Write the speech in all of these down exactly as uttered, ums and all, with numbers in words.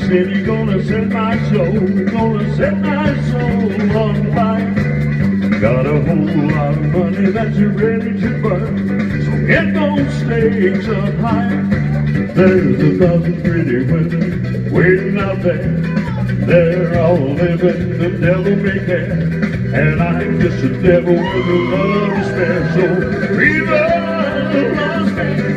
said he's gonna set my soul, gonna set my soul on fire. Got a whole lot of money that's ready to burn, so get those stakes up higher. There's a thousand pretty women waiting out there. They're all living the devil may care, and I'm just a devil with a love to spare. So Viva Las Vegas,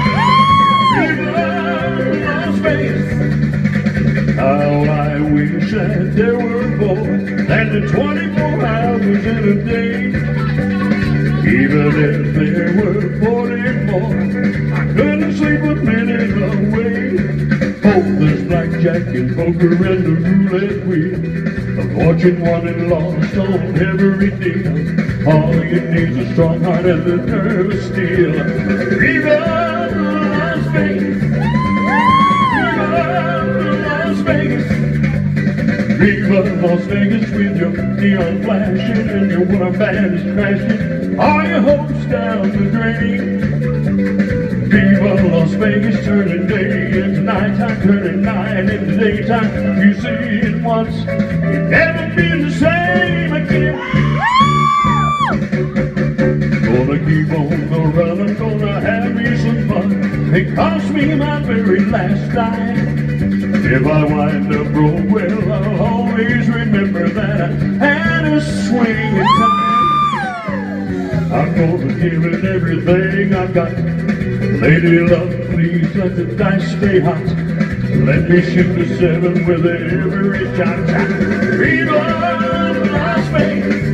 Viva Las Vegas. How I wish that there were more than the twenty-four hours in a day. Even if there were forty more, I couldn't sleep a minute away. Oh, there's blackjack and poker and the roulette wheel, a fortune won and lost on every deal. All you need is a strong heart and the nerve of steel. Viva Las Vegas, Viva Las Vegas, Viva Las Vegas with your neon flashing and your one band is crashing. All your hopes down the drain. Viva Las Vegas, turning day into nighttime, turning night into daytime. You see it once, it never be the same again. Gonna keep on the run, I'm gonna have me some fun. It cost me my very last dime. If I wind up broke, well, I'll always remember that I had a swing in time. I'm gonna give it everything I've got. Lady love, please let the dice stay hot. Let me shoot the seven with every shot. Viva Las Vegas,